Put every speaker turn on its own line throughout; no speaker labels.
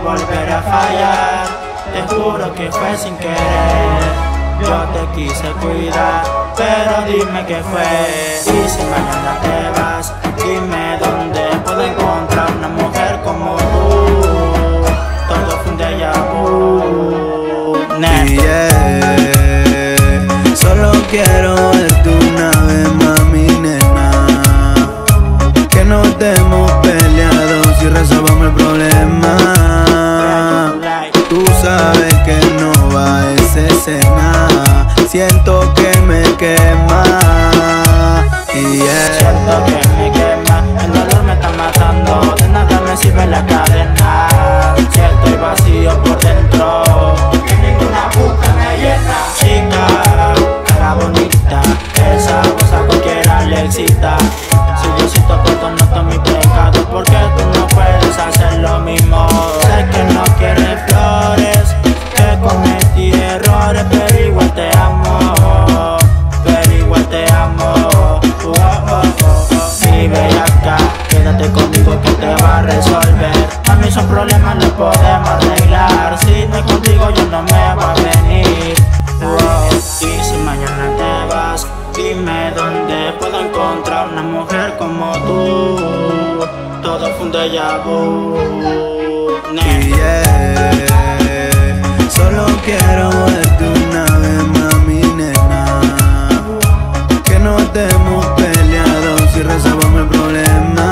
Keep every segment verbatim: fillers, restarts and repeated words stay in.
volveré a fallar. Te juro que fue sin querer. Yo te quise cuidar, pero dime qué fue. Y si mañana te vas, dime dónde puedo encontrar una mujer como tú. Todo fue un déjà vu.
Yeah. Solo quiero verte una vez, mami, nena. Que no estemos peleados y resolvamos el problema. Tú sabes que no va a esa escena. Siento que me quema. Yeah.
Siento que me quema, el dolor me está matando. De nada me sirve la cadena. Si estoy vacío por dentro, que ninguna puta me llena. Chica, cara bonita, esa cosa cualquiera le excita. Si yo siento por noto mi pecado, porque tú no puedes hacer lo mismo. Sé que no quieres flores, que cometí errores, pero igual te amo, pero igual te amo. Oh, oh, oh, oh. Mi bellaca, quédate conmigo que te va a resolver. A mí son problemas los podemos arreglar. Si no es contigo yo no me voy a venir. Oh. Y si mañana te vas, dime dónde puedo encontrar una mujer como tú. Todo fue un déjà vu.
Yeah. Solo quiero verte una vez, mami, nena. Que no estemos peleados y resolvamos el problema.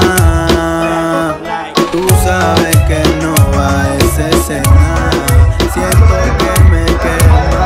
Tú sabes que no va a esa escena. Siento que me quema.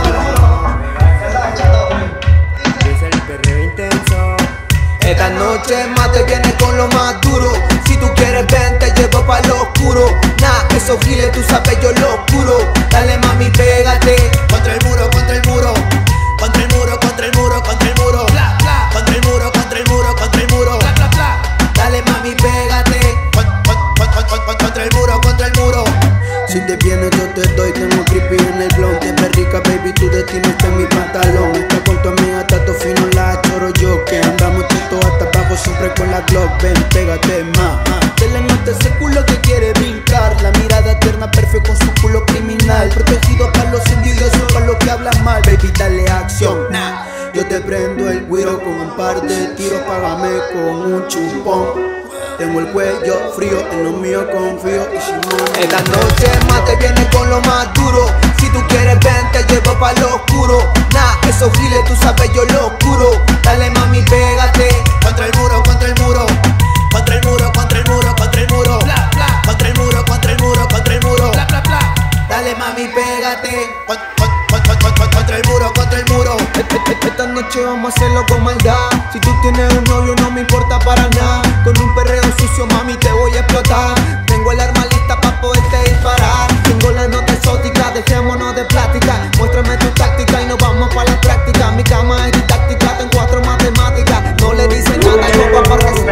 Es el perreo intenso.
Esta noche más te viene con lo más duro. Si tú quieres ven, te llevo pa' lo oscuro. Nah, esos giles tú sabes yo lo oscuro. Dale mami, pégate contra el muro, contra el muro. Contra el muro, contra el muro, contra el muro. Bla, bla. Contra el muro, contra el muro, contra el muro. Bla, bla, bla. Dale mami, pégate con, con, con, con, con, contra el muro, contra el muro.
Si te vienes yo te doy, tengo creepy en el blog. Te ves rica baby, tu destino está en mi pantalón. Está con tu amiga, tato fino, la choro yo. Que andamos chito hasta abajo, siempre con la Glock. Ven, pégate más. De la nota ese culo que quiere brincar. La mirada tierna, perfecto con su culo criminal. Protegido para los envidiosos, para los que hablan mal. Baby, dale acción. Nah. Yo te prendo el güiro con un par de tiros. Págame con un chupón. Tengo el cuello frío, en lo mío confío. Y si no, no
Esta noche más te viene con lo más duro. Si tú quieres ven, te llevo pa' lo oscuro. Nah, esos giles tú sabes yo lo oscuro. Dale mami, pégate contra el muro, contra el muro. Contra el muro, contra el muro, contra el muro. Bla, bla. Contra el muro, contra el muro, contra el muro. Bla, bla, bla. Dale mami, pégate con, con, con, con, con, con, contra el muro, contra el muro.
esta noche vamos a hacerlo con maldad. Si tú tienes un novio no me importa para nada. Con un perreo sucio mami te voy a explotar. Tengo el arma lista pa' poderte disparar. Tengo la nota exótica, dejémonos de plática. Muéstrame tu táctica y nos vamos pa' la práctica. Mi cama es didáctica, tengo cuatro matemáticas. No le dicen nada y no va pa' porque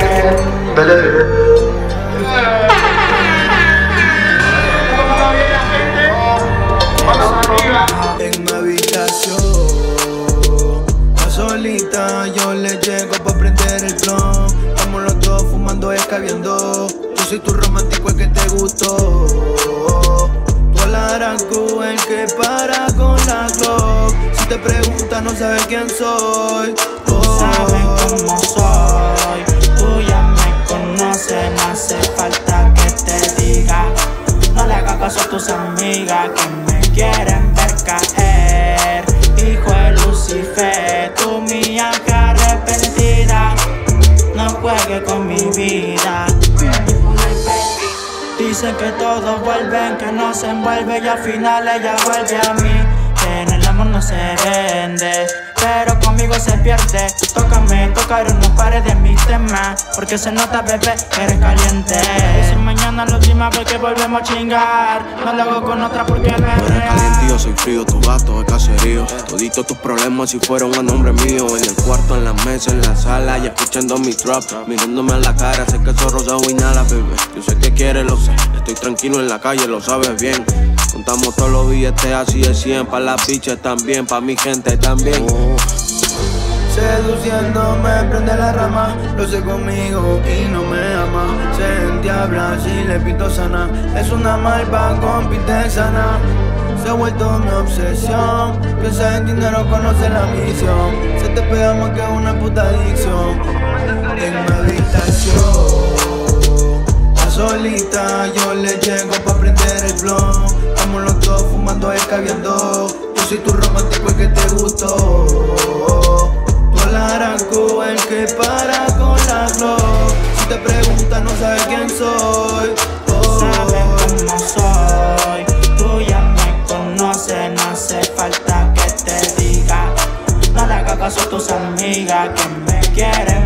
en mi habitación, la solita, yo le llego pa' prender el blon. Estamos los dos fumando, escabeando. Yo soy tu romántico, el que te gustó. Tú el arancu, el que para con la Glock. Si te preguntas no sabes quién soy.
Tú sabes cómo soy, tú ya me conoces, no hace falta que te diga. No le hagas caso a tus amigas que me quieren ver caer. Hijo de Lucifer, tú mi hija arrepentida. No juegues con mi vida. Dicen que todos vuelven, que no se envuelve y al final ella vuelve a mí. Que en el amor no se vende, pero conmigo se pierde. Tócame, tocar unos pares de mis temas, porque se nota, bebé, que eres caliente. Y si mañana la última vez que volvemos a chingar, no lo hago con otra porque me
Tú eres caliente y yo soy frío, tu gato es caserío. Toditos tus problemas si fueron a nombre mío. En el cuarto, en la mesa, en la sala y escuchando mi trap. Mirándome a la cara, sé que sos rosado y nada, bebé. Yo sé que quieres, lo sé. Estoy tranquilo en la calle, lo sabes bien. Contamos todos los billetes así de cien. Pa' las biches también, pa' mi gente también.
Seduciéndome, prende la rama. Lo sé conmigo y no me ama. Se endiabla si le pito sana. Es una malva con pinte sana. Se ha vuelto mi obsesión. Piensa en dinero, conoce la misión. Se te pega más que una puta adicción. En mi habitación, a solita, yo le llego pa' prender el blon. Estamos los dos fumando y caviando. Yo soy tu romántico, el que te gustó. Tú el araco, el que para con la glow. Si te preguntas no sabes quién soy. Oh.
Sabes cómo soy. Tú ya me conoces, no hace falta que te diga. No le hagas caso a tus amigas que me quieren